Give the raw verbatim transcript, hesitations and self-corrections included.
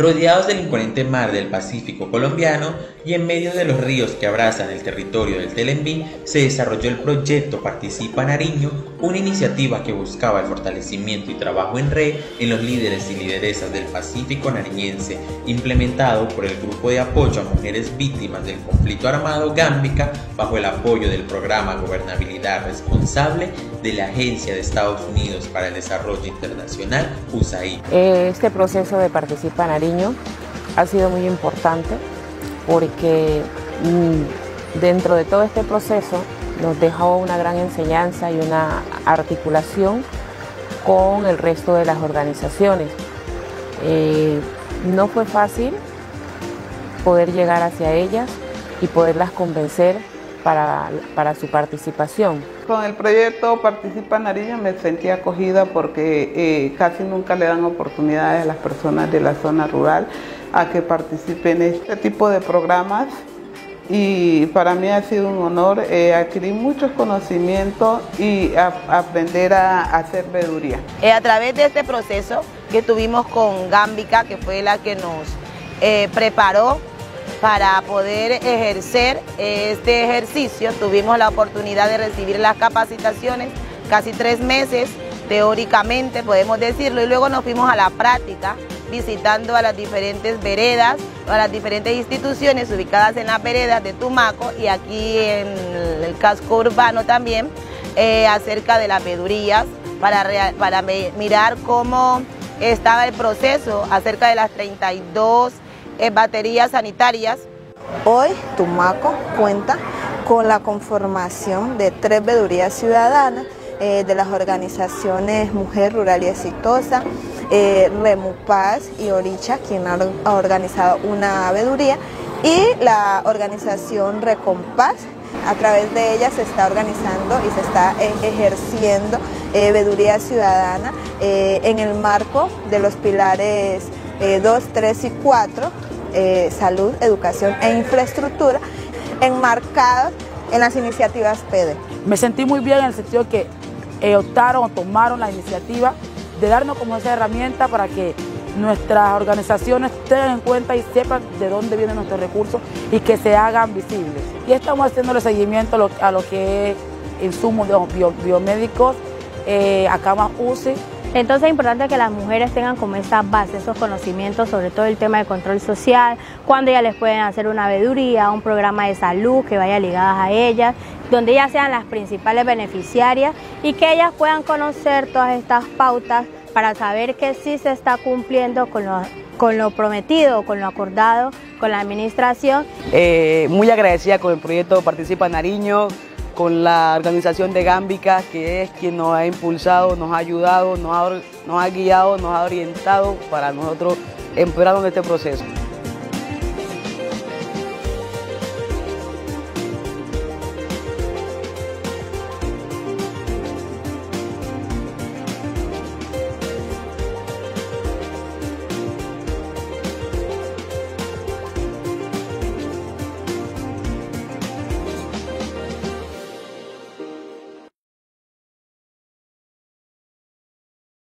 Rodeados del imponente mar del Pacífico colombiano y en medio de los ríos que abrazan el territorio del Telembí, se desarrolló el proyecto Participa Nariño, una iniciativa que buscaba el fortalecimiento y trabajo en red en los líderes y lideresas del Pacífico nariñense, implementado por el Grupo de Apoyo a Mujeres Víctimas del Conflicto Armado Gámbica, bajo el apoyo del Programa Gobernabilidad Responsable de la Agencia de Estados Unidos para el Desarrollo Internacional, U S A I D. Este proceso de Participa Nariño ha sido muy importante porque mmm, dentro de todo este proceso nos dejó una gran enseñanza y una articulación con el resto de las organizaciones. Eh, no fue fácil poder llegar hacia ellas y poderlas convencer para, para su participación. Con el proyecto Participa Nariño me sentí acogida porque eh, casi nunca le dan oportunidades a las personas de la zona rural a que participen en este tipo de programas, y para mí ha sido un honor eh, adquirir muchos conocimientos y a, aprender a, a hacer veeduría. Eh, a través de este proceso que tuvimos con Gámbica, que fue la que nos eh, preparó para poder ejercer este ejercicio, tuvimos la oportunidad de recibir las capacitaciones, casi tres meses, teóricamente podemos decirlo, y luego nos fuimos a la práctica, visitando a las diferentes veredas, a las diferentes instituciones ubicadas en las veredas de Tumaco y aquí en el casco urbano también, eh, acerca de las veedurías, para, para mirar cómo estaba el proceso acerca de las treinta y dos eh, baterías sanitarias. Hoy Tumaco cuenta con la conformación de tres veedurías ciudadanas eh, de las organizaciones Mujer Rural y Exitosa, eh, Remupaz y Oricha, quien ha, ha organizado una veeduría, y la organización Recompaz. A través de ella se está organizando y se está eh, ejerciendo eh, veeduría ciudadana eh, en el marco de los pilares eh, dos, tres y cuatro, eh, salud, educación e infraestructura, enmarcados en las iniciativas P D. Me sentí muy bien en el sentido que eh, optaron o tomaron la iniciativa de darnos como esa herramienta para que nuestras organizaciones tengan en cuenta y sepan de dónde vienen nuestros recursos y que se hagan visibles. Y estamos haciendo el seguimiento a lo, a lo que es insumos bio, biomédicos, eh, a camas U C I. Entonces es importante que las mujeres tengan como esa base, esos conocimientos sobre todo el tema de control social, cuando ellas les pueden hacer una veeduría, un programa de salud que vaya ligadas a ellas, donde ellas sean las principales beneficiarias y que ellas puedan conocer todas estas pautas para saber que sí se está cumpliendo con lo, con lo prometido, con lo acordado con la administración. Eh, muy agradecida con el proyecto Participa Nariño, con la organización de Gámbica, que es quien nos ha impulsado, nos ha ayudado, nos ha, nos ha guiado, nos ha orientado para nosotros empeorar en este proceso.